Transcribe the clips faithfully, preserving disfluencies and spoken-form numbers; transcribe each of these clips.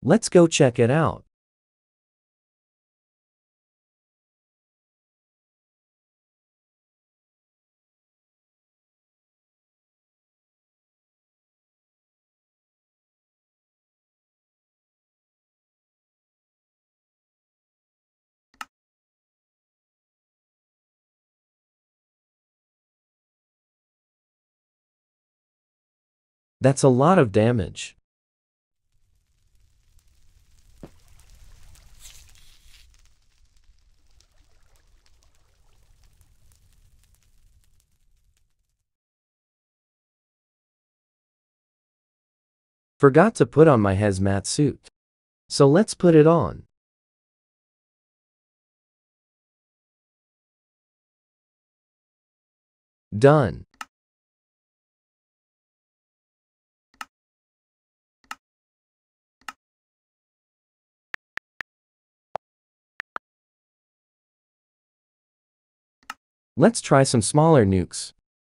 Let's go check it out. That's a lot of damage. Forgot to put on my hazmat suit. So let's put it on. Done. Let's try some smaller nukes.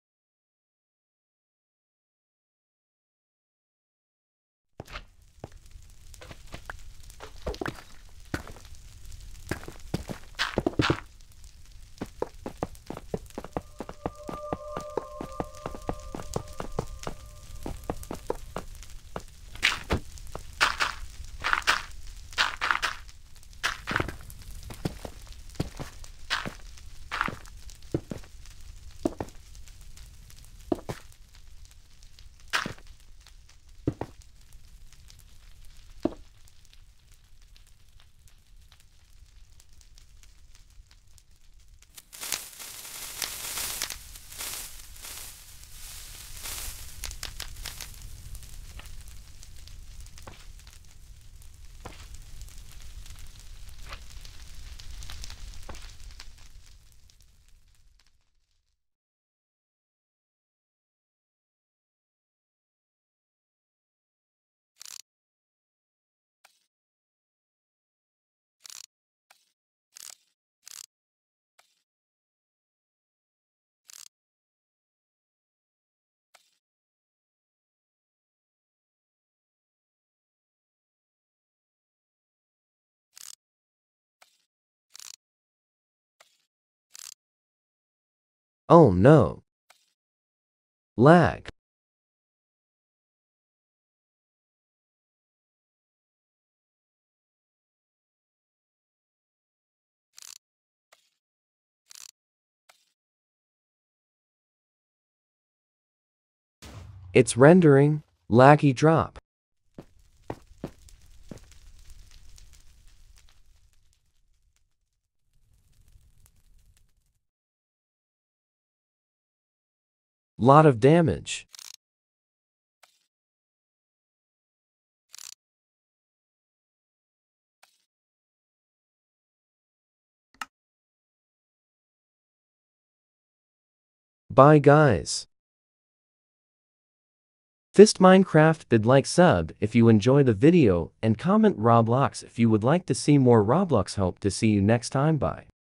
Oh no. Lag. It's rendering. Laggy drop. Lot of damage. Bye guys. Fist Minecraft did like sub if you enjoy the video and comment Roblox if you would like to see more Roblox. Hope to see you next time. Bye.